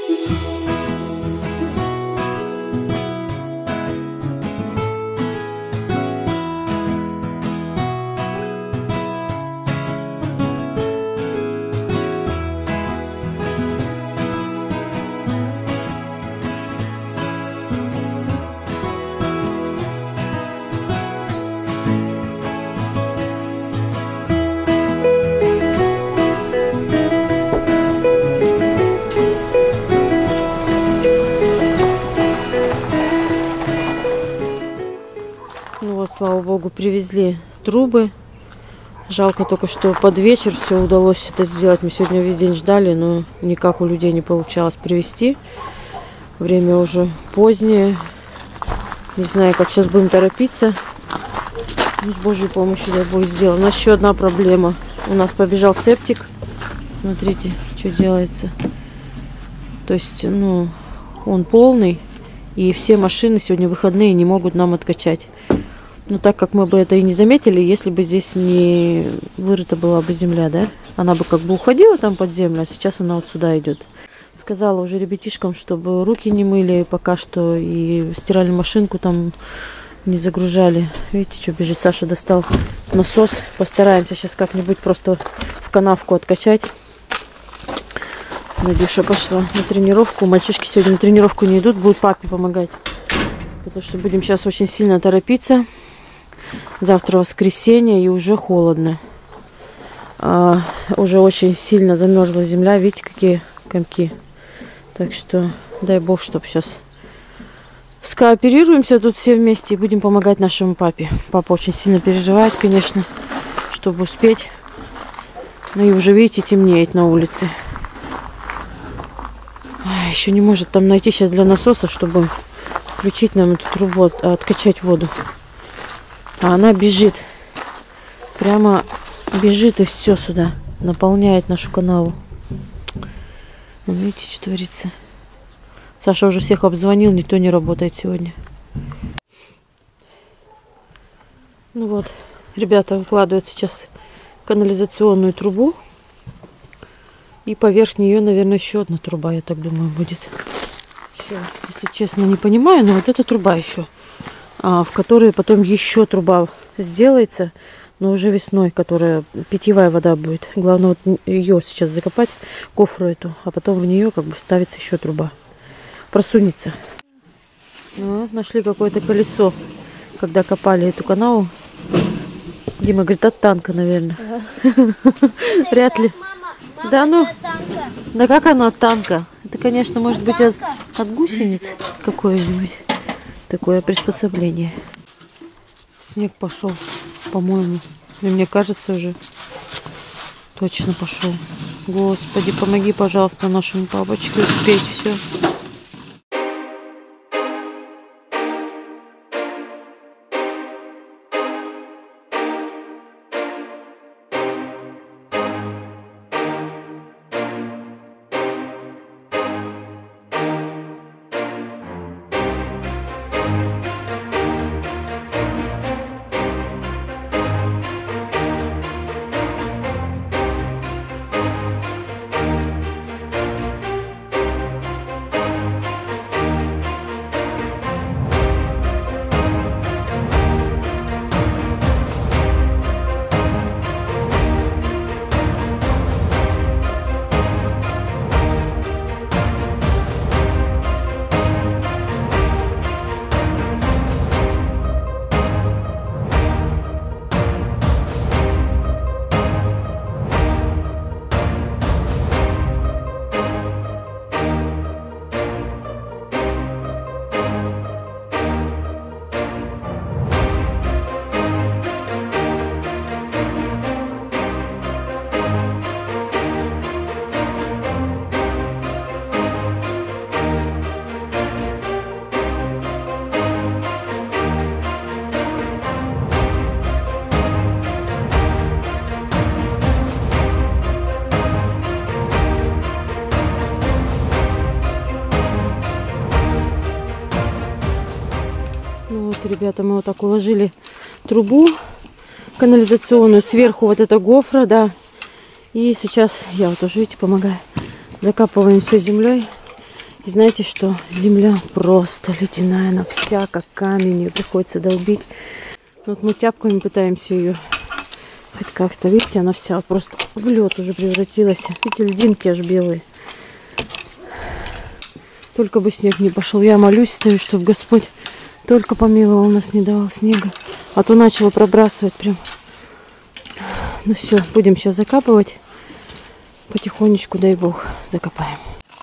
Слава богу, привезли трубы. Жалко только, что под вечер все удалось это сделать. Мы сегодня весь день ждали, но никак у людей не получалось привезти. Время уже позднее. Не знаю, как сейчас будем торопиться. Ну, с Божьей помощью, дай Бог, сделаем. У нас еще одна проблема. У нас побежал септик. Смотрите, что делается. То есть, ну, он полный. И все машины сегодня выходные не могут нам откачать. Но так как мы бы это и не заметили, если бы здесь не вырыта была бы земля, да? Она бы как бы уходила там под землю, а сейчас она вот сюда идет. Сказала уже ребятишкам, чтобы руки не мыли пока что и стиральную машинку там не загружали. Видите, что бежит? Саша достал насос. Постараемся сейчас как-нибудь просто в канавку откачать. Надюша пошла на тренировку. Мальчишки сегодня на тренировку не идут, будут папе помогать. Потому что будем сейчас очень сильно торопиться. Завтра воскресенье и уже холодно. Уже очень сильно замерзла земля. Видите, какие комки. Так что дай бог, чтобы сейчас скооперируемся тут все вместе и будем помогать нашему папе. Папа очень сильно переживает, конечно, чтобы успеть. Ну и уже, видите, темнеет на улице. Еще не может там найти сейчас для насоса, чтобы включить нам эту трубу, откачать воду. А она бежит. Прямо бежит и все сюда. Наполняет нашу канаву. Вон, видите, что творится. Саша уже всех обзвонил, никто не работает сегодня. Ну вот, ребята выкладывают сейчас канализационную трубу. И поверх нее, наверное, еще одна труба, я так думаю, будет. Еще, если честно, не понимаю, но вот эта труба еще. В которой потом еще труба сделается, но уже весной, которая питьевая вода будет. Главное вот ее сейчас закопать, кофру эту, а потом в нее как бы вставится еще труба. Просунется. Ну, нашли какое-то колесо, когда копали эту канаву. Дима говорит, от танка, наверное. Вряд ли. Да ну, да как оно от танка? Это, конечно, может быть от гусениц какое-нибудь. Такое приспособление. Снег пошел, по-моему. И мне кажется, уже точно пошел. Господи, помоги, пожалуйста, нашему папочке успеть все. Ну вот, ребята, мы вот так уложили трубу канализационную. Сверху вот эта гофра, да. И сейчас я вот тоже, видите, помогаю. Закапываем все землей. И знаете что? Земля просто ледяная, она вся как камень, ее приходится долбить. Вот мы тяпками пытаемся ее хоть как-то, видите, она вся просто в лед уже превратилась. Видите, льдинки аж белые. Только бы снег не пошел. Я молюсь, стою, чтобы Господь только помиловал нас, не давал снега. А то начало пробрасывать прям. Ну все, будем сейчас закапывать. Потихонечку, дай Бог, закопаем.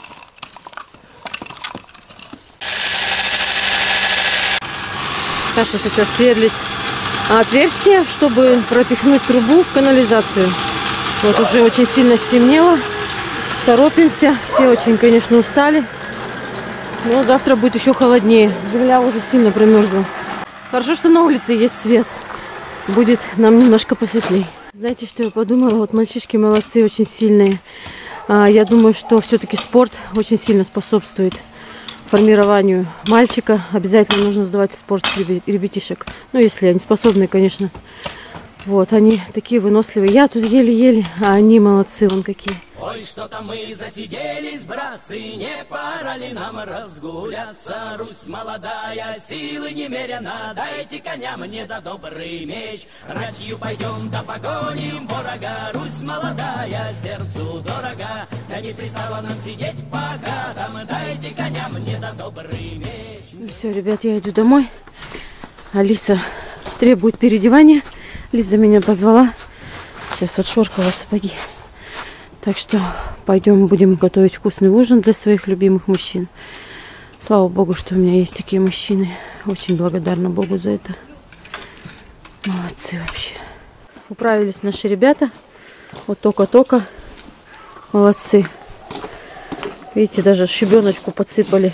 Саша сейчас сверлит отверстие, чтобы пропихнуть трубу в канализацию. Вот уже очень сильно стемнело. Торопимся. Все очень, конечно, устали. Но завтра будет еще холоднее. Земля уже сильно промерзла. Хорошо, что на улице есть свет. Будет нам немножко посветлее. Знаете, что я подумала? Вот мальчишки молодцы, очень сильные. Я думаю, что все-таки спорт очень сильно способствует формированию мальчика. Обязательно нужно сдавать в спорт ребятишек. Ну, если они способны, конечно. Вот, они такие выносливые. Я тут еле-еле, а они молодцы, вон какие. Ой, что-то мы засиделись, братцы, не пора ли нам разгуляться? Русь молодая, силы немерено, дайте коня мне да добрый меч. Ратью пойдем да погоним ворога, Русь молодая, сердцу дорога. Да не пристало нам сидеть по хатам, дайте коня мне да добрый меч. Ну все, ребят, я иду домой. Алиса требует переодевания. Лиза меня позвала. Сейчас отшоркала сапоги. Так что пойдем, будем готовить вкусный ужин для своих любимых мужчин. Слава Богу, что у меня есть такие мужчины. Очень благодарна Богу за это. Молодцы вообще. Управились наши ребята. Вот только-только. Молодцы. Видите, даже щебеночку подсыпали.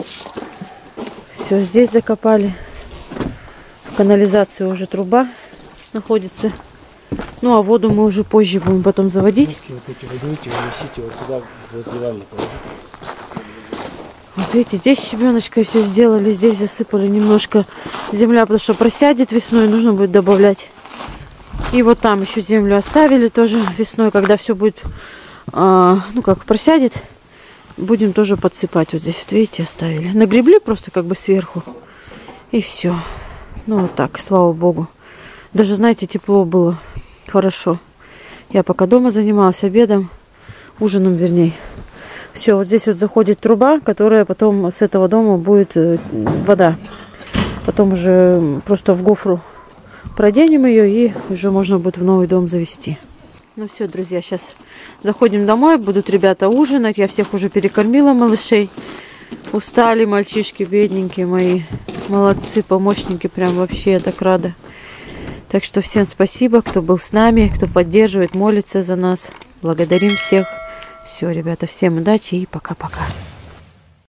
Все, здесь закопали. В канализации уже труба находится. Ну, а воду мы уже позже будем потом заводить. Вот эти возьмите, унесите вот сюда, возле ванны положите. Вот видите, здесь щебеночкой все сделали. Здесь засыпали немножко земля, потому что просядет весной, нужно будет добавлять. И вот там еще землю оставили тоже весной, когда все будет, ну как, просядет, будем тоже подсыпать. Вот здесь, вот видите, оставили. Нагребли просто как бы сверху. И все. Ну вот так, слава Богу. Даже, знаете, тепло было. Хорошо. Я пока дома занималась обедом, ужином вернее. Все, вот здесь вот заходит труба, которая потом с этого дома будет вода. Потом уже просто в гофру проденем ее и уже можно будет в новый дом завести. Ну все, друзья, сейчас заходим домой, будут ребята ужинать. Я всех уже перекормила, малышей. Устали мальчишки, бедненькие мои. Молодцы, помощники, прям вообще я так рада. Так что всем спасибо, кто был с нами, кто поддерживает, молится за нас. Благодарим всех. Все, ребята, всем удачи и пока-пока.